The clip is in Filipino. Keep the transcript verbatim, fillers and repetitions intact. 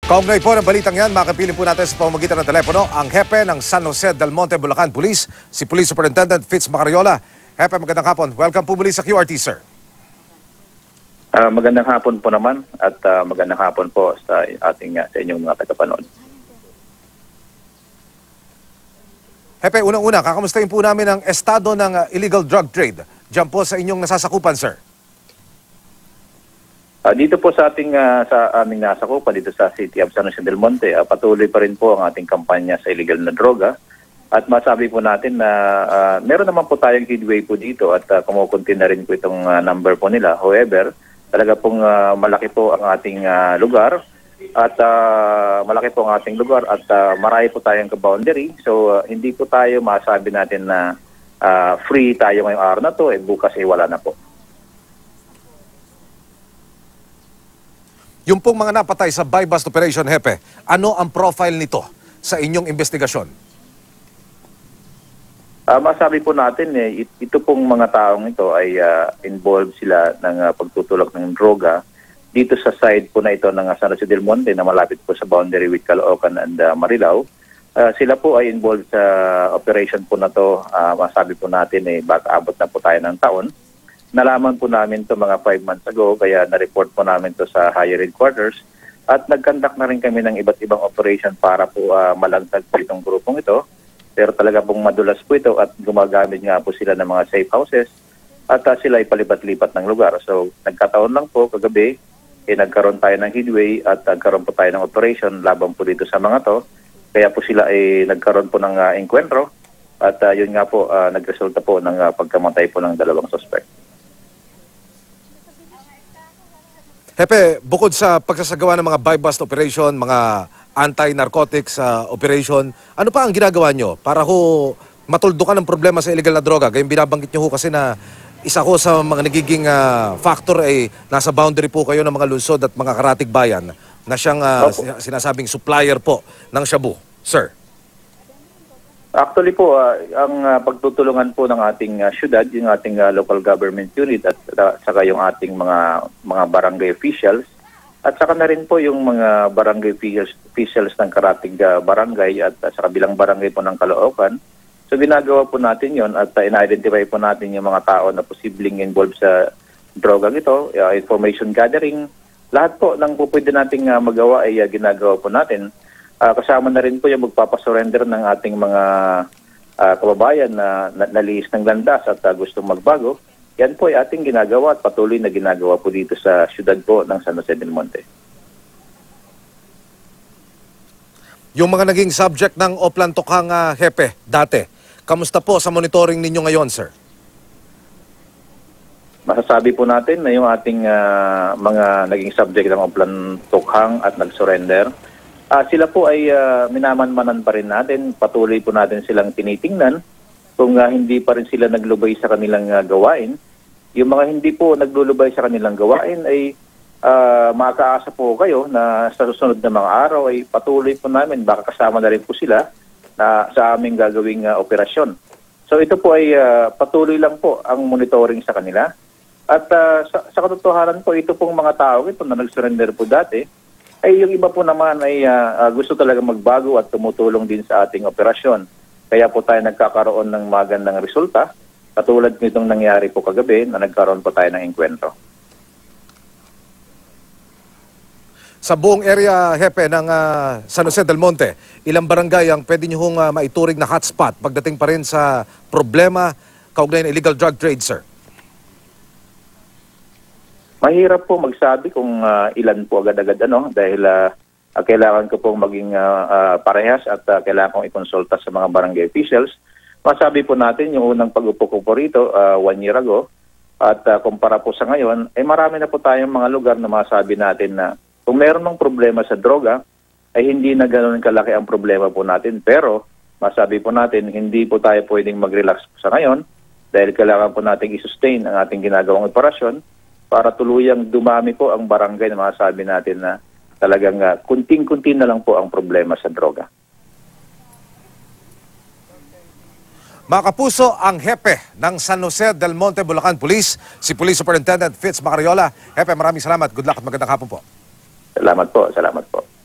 Kaugnay po ng balitang yan, makapiling po natin sa pamamagitan ng telepono ang hepe ng San Jose del Monte, Bulacan Police, si Police Superintendent Fitz Macariola. Hepe, magandang hapon. Welcome po muli sa Q R T, sir. Uh, magandang hapon po naman at uh, magandang hapon po sa ating uh, sa inyong mga tagapanood. Hepe, unang-una, kakamustahin po namin ang estado ng uh, illegal drug trade diyan po sa inyong nasasakupan, sir. Uh, dito po sa ating uh, sa aming nasakupan dito sa City of San Jose del Monte, uh, patuloy pa rin po ang ating kampanya sa illegal na droga. At masabi po natin na uh, meron naman po tayong headway po dito at uh, kumukunti na rin po itong uh, number po nila. However, talaga pong uh, malaki po ang ating uh, lugar at uh, malaki po ang ating lugar at uh, marami po tayong ka-boundary. So uh, hindi po tayo masabi natin na uh, free tayo ngayong araw na to, eh, bukas ay eh, wala na po. Yung pong mga napatay sa buy-bust operation, Hepe, ano ang profile nito sa inyong investigasyon? Uh, masabi po natin, eh, it, ito pong mga taong ito ay uh, involved sila ng uh, pagtutulak ng droga dito sa side po na ito ng uh, San Jose del Monte na malapit po sa boundary with Caloocan and uh, Marilao. Uh, sila po ay involved sa operation po na to. Uh, masabi po natin, eh, baka abot na po tayo ng taon. Nalaman po namin to mga five months ago, kaya na-report po namin to sa higher headquarters at nag-conduct na rin kami ng iba't ibang operation para po uh, malagtag po itong grupong ito. Pero talaga pong madulas po ito at gumagamit nga po sila ng mga safe houses at uh, sila ay palipat-lipat ng lugar. So nagkataon lang po kagabi, eh, nagkaroon tayo ng headway at nagkaroon po tayo ng operation laban po dito sa mga to. Kaya po sila ay nagkaroon po ng uh, enkwentro at uh, yun nga po uh, nagresulta po ng uh, pagkamatay po ng dalawang suspect. Hepe, bukod sa pagsasagawa ng mga buy-bust operation, mga anti-narcotics uh, operation, ano pa ang ginagawa nyo para ho matuldukan ng problema sa illegal na droga? Gayong binabanggit nyo ho kasi na isa ko sa mga nagiging uh, factor ay nasa boundary po kayo ng mga lungsod at mga karatig bayan na siyang uh, sinasabing supplier po ng shabu. Sir? Actually po, uh, ang uh, pagtutulungan po ng ating uh, syudad, yung ating uh, local government unit at uh, saka yung ating mga mga barangay officials at saka na rin po yung mga barangay officials, officials ng karatig uh, barangay at uh, sa kabilang barangay po ng Caloocan. So ginagawa po natin yon at uh, ina-identify po natin yung mga tao na posibleng involved sa drogang ito, uh, information gathering. Lahat po ng po pwede nating uh, magawa ay uh, ginagawa po natin. Uh, kasama na rin po yung magpapasurrender ng ating mga uh, kababayan na naliis ng landas at uh, gustong magbago. Yan po ay ating ginagawa at patuloy na ginagawa po dito sa syudad po ng San Jose del Monte. Yung mga naging subject ng Oplan Tokhang uh, Hepe dati, kamusta po sa monitoring ninyo ngayon, sir? Masasabi po natin na yung ating uh, mga naging subject ng Oplan Tokhang at nag-surrender, Uh, sila po ay uh, minamanmanan pa rin natin. Patuloy po natin silang tinitingnan kung uh, hindi pa rin sila naglubay sa kanilang uh, gawain. Yung mga hindi po naglulubay sa kanilang gawain ay uh, makakaasa po kayo na sa susunod na mga araw ay patuloy po namin. Baka kasama na rin po sila na sa aming gagawing uh, operasyon. So ito po ay uh, patuloy lang po ang monitoring sa kanila. At uh, sa, sa katotohanan po, ito pong mga tao ito na nag-surrender po dati, ay yung iba po naman ay uh, uh, gusto talaga magbago at tumutulong din sa ating operasyon. Kaya po tayo nagkakaroon ng magandang resulta, katulad nitong nangyari po kagabi na nagkaroon po tayo ng enkwentro. Sa buong area, Hepe, ng uh, San Jose del Monte, ilang barangay ang pwede nyo hong uh, maituring na hotspot pagdating pa rin sa problema kaugnay ng illegal drug trade, sir? Mahirap po magsabi kung uh, ilan po agad-agad ano dahil uh, uh, kailangan ko pong maging uh, uh, parehas at uh, kailangan kong ikonsulta sa mga barangay officials. Masabi po natin yung unang pag-upo ko po rito uh, one year ago at uh, kumpara po sa ngayon, ay eh, marami na po tayong mga lugar na masabi natin na kung meron ng problema sa droga, ay hindi na ganoon kalaki ang problema po natin. Pero masabi po natin, hindi po tayo pwedeng mag-relax sa ngayon dahil kailangan po natin i-sustain ang ating ginagawang operasyon para tuluyang dumami po ang barangay na masasabi natin na talagang uh, kunting-kunti na lang po ang problema sa droga. Mga kapuso, ang hepe ng San Jose del Monte, Bulacan Police, si Police Superintendent Fitz Macariola. Hepe, maraming salamat. Good luck at magandang hapon po. Salamat po, salamat po.